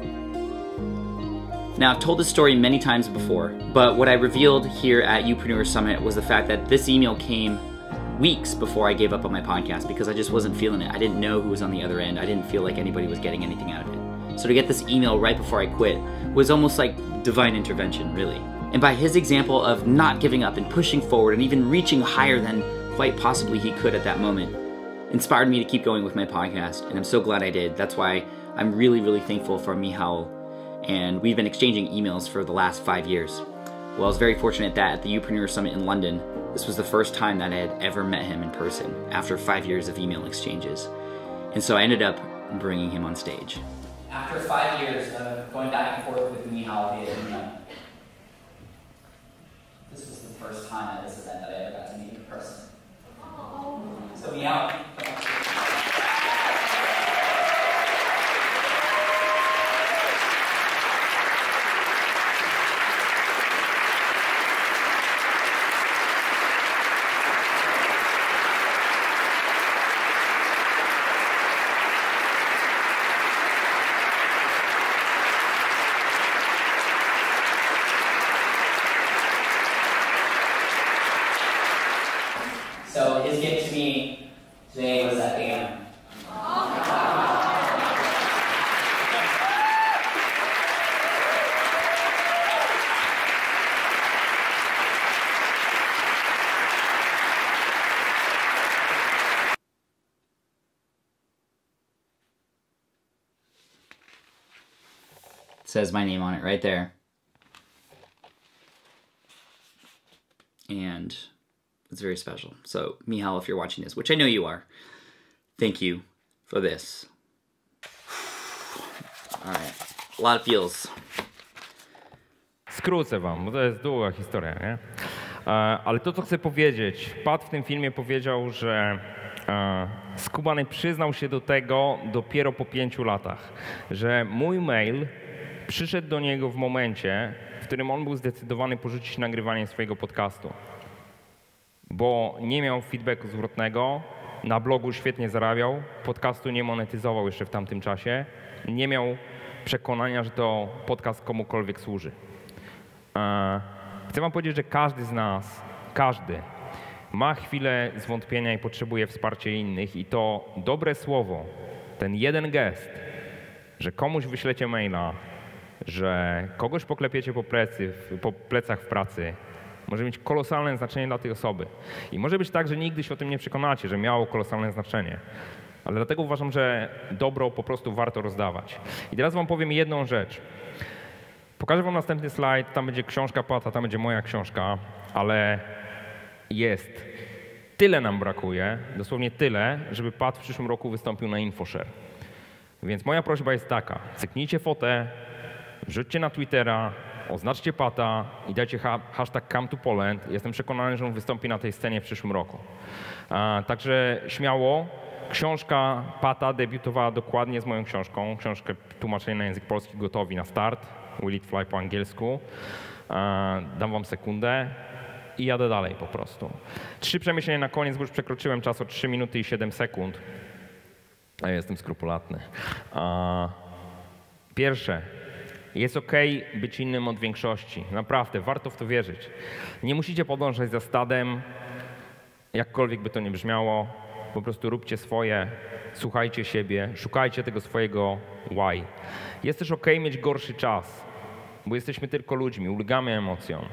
Now, I've told this story many times before, but what I revealed here at Youpreneur Summit was the fact that this email came weeks before I gave up on my podcast, because I just wasn't feeling it. I didn't know who was on the other end. I didn't feel like anybody was getting anything out of it. So to get this email right before I quit was almost like divine intervention, really. And by his example of not giving up and pushing forward and even reaching higher than quite possibly he could at that moment, inspired me to keep going with my podcast, and I'm so glad I did. That's why I'm really, really thankful for Michał, and we've been exchanging emails for the last 5 years. Well, I was very fortunate that at the Youpreneur Summit in London, this was the first time that I had ever met him in person after 5 years of email exchanges. And so I ended up bringing him on stage. After 5 years of going back and forth with Michał via email, this was the first time at this event that I ever got to meet him in person. So Michał. So his gift to me today was that banner. It says my name on it right there. And it's very special. So, Michał, if you're watching this, which I know you are, thank you for this. All right, a lot of feels. Skrócę wam, bo to jest długa historia, nie? Ale to, co chcę powiedzieć, Pat w tym filmie powiedział, że Skubany przyznał się do tego dopiero po 5 latach, że mój mail przyszedł do niego w momencie, w którym on był zdecydowany porzucić nagrywanie swojego podcastu, bo nie miał feedbacku zwrotnego, na blogu świetnie zarabiał, podcastu nie monetyzował jeszcze w tamtym czasie, nie miał przekonania, że to podcast komukolwiek służy. Chcę wam powiedzieć, że każdy z nas, każdy ma chwilę zwątpienia i potrzebuje wsparcia innych, i to dobre słowo, ten jeden gest, że komuś wyślecie maila, że kogoś poklepiecie po plecach w pracy, może mieć kolosalne znaczenie dla tej osoby. I może być tak, że nigdy się o tym nie przekonacie, że miało kolosalne znaczenie. Ale dlatego uważam, że dobro po prostu warto rozdawać. I teraz wam powiem jedną rzecz. Pokażę wam następny slajd, tam będzie książka Pata, tam będzie moja książka, ale jest. Tyle nam brakuje, dosłownie tyle, żeby Pat w przyszłym roku wystąpił na InfoShare. Więc moja prośba jest taka, cyknijcie fotę, wrzućcie na Twittera, oznaczcie Pata i dajcie hashtag Come to Poland. Jestem przekonany, że on wystąpi na tej scenie w przyszłym roku. Także śmiało. Książka Pata debiutowała dokładnie z moją książką. Książkę tłumaczenia na język polski gotowi na start. Will It Fly po angielsku. Dam wam sekundę i jadę dalej po prostu. 3 przemyślenia na koniec, bo już przekroczyłem czas o 3 minuty i 7 sekund. Ja jestem skrupulatny. Pierwsze. Jest okej być innym od większości. Naprawdę, warto w to wierzyć. Nie musicie podążać za stadem, jakkolwiek by to nie brzmiało. Po prostu róbcie swoje, słuchajcie siebie, szukajcie tego swojego why. Jest też okej mieć gorszy czas, bo jesteśmy tylko ludźmi, ulegamy emocjom.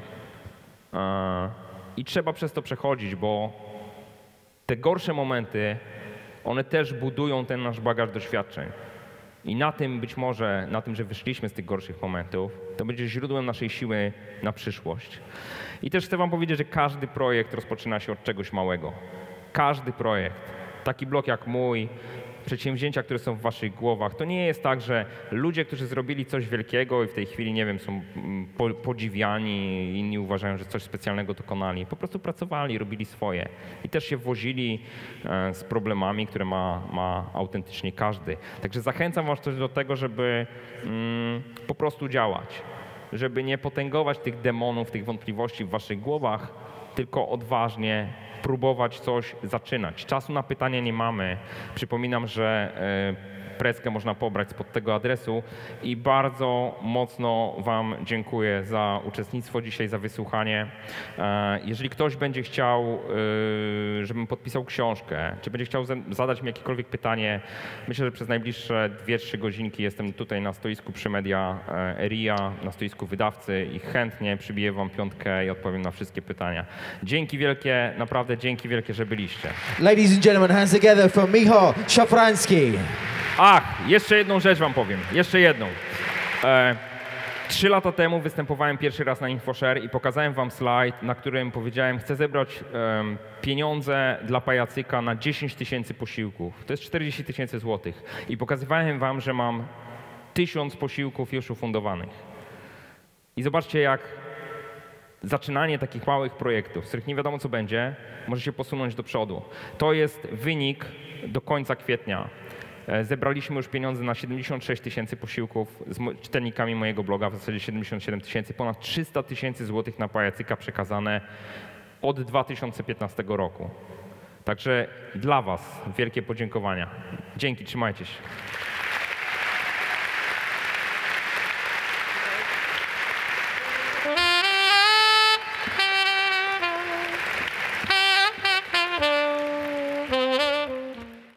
I trzeba przez to przechodzić, bo te gorsze momenty, one też budują ten nasz bagaż doświadczeń. I na tym być może, na tym, że wyszliśmy z tych gorszych momentów, to będzie źródłem naszej siły na przyszłość. I też chcę wam powiedzieć, że każdy projekt rozpoczyna się od czegoś małego. Każdy projekt. Taki blog jak mój, przedsięwzięcia, które są w waszych głowach, to nie jest tak, że ludzie, którzy zrobili coś wielkiego i w tej chwili, nie wiem, są podziwiani, inni uważają, że coś specjalnego dokonali. Po prostu pracowali, robili swoje. I też się wozili z problemami, które ma autentycznie każdy. Także zachęcam was też do tego, żeby po prostu działać. Żeby nie potęgować tych demonów, tych wątpliwości w waszych głowach, tylko odważnie próbować coś zaczynać. Czasu na pytania nie mamy. Przypominam, że preskę można pobrać spod tego adresu i bardzo mocno wam dziękuję za uczestnictwo dzisiaj, za wysłuchanie. Jeżeli ktoś będzie chciał, żebym podpisał książkę, czy będzie chciał zadać mi jakiekolwiek pytanie, myślę, że przez najbliższe 2-3 godzinki jestem tutaj na stoisku przy Media Area, na stoisku wydawcy i chętnie przybiję wam piątkę i odpowiem na wszystkie pytania. Dzięki wielkie, naprawdę dzięki wielkie, że byliście. Ladies and gentlemen, hands together for Michał Szafrański. Ach, jeszcze jedną rzecz wam powiem, jeszcze jedną. 3 lata temu występowałem pierwszy raz na InfoShare i pokazałem wam slajd, na którym powiedziałem, chcę zebrać pieniądze dla pajacyka na 10 000 posiłków. To jest 40 000 złotych. I pokazywałem wam, że mam 1000 posiłków już ufundowanych. I zobaczcie, jak zaczynanie takich małych projektów, z których nie wiadomo co będzie, może się posunąć do przodu. To jest wynik do końca kwietnia. Zebraliśmy już pieniądze na 76 000 posiłków z czytelnikami mojego bloga, w zasadzie 77 000, ponad 300 000 złotych na pajacyka przekazane od 2015 roku. Także dla was wielkie podziękowania. Dzięki, trzymajcie się.